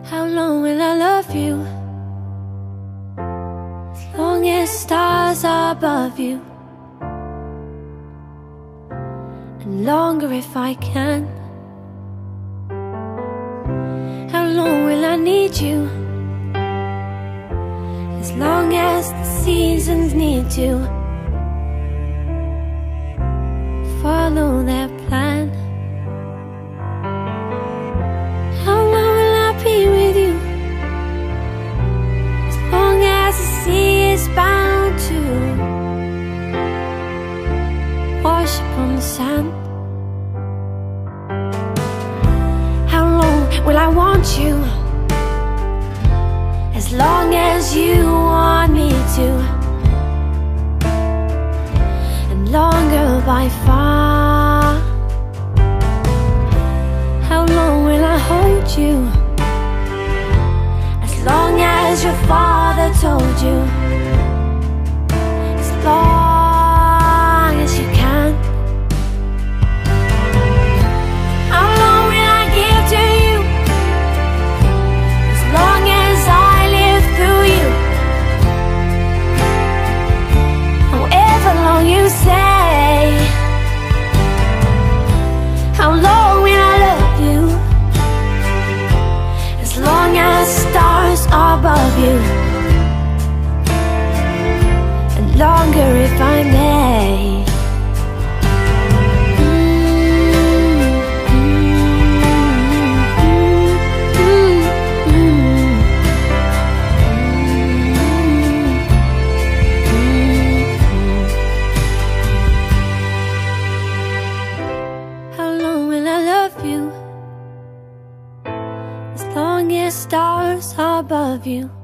How long will I love you? As long as stars are above you, and longer if I can. How long will I need you? As long as the seasons need to follow their plan. How long will I be with you? As long as the sea is bound to wash upon the sand. How long will I want you? As long as you want me to, and longer by far. How long will I hold you? As long as your father told you, as long as you can. How long will I give to you? As long as I live through you. However long you say. How long will I love you? As long as stars are above you, and longer if I may. How long will I love you? As long as stars are above you,